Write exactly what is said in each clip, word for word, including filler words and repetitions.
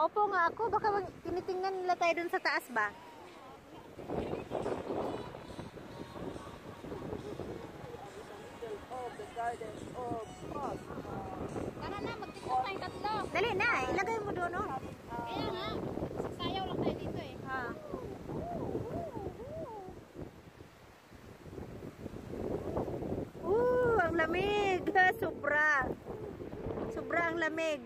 Maupo nga ako. Baka mag- tinitingnan nila tayo dun sa taas ba? Of the garden of course. Tara na, mag-tiktok tayong tatlo. Dali na, ilagay mo doon, no? Kaya nga, sasayaw lang tayo dito eh. Ah. Uh, ang lamig. Sobra. Sobra ang lamig.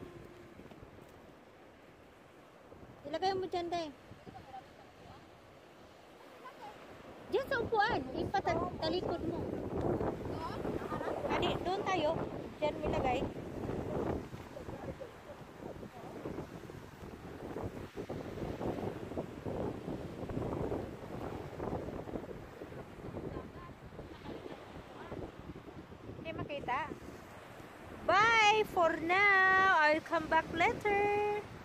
Ilagay mo dyan, day. Diyan sa upuan. Ipatalikod mo. Adi, doon tayo. Diyan mo ilagay. Hindi makita. Bye for now. I'll come back later.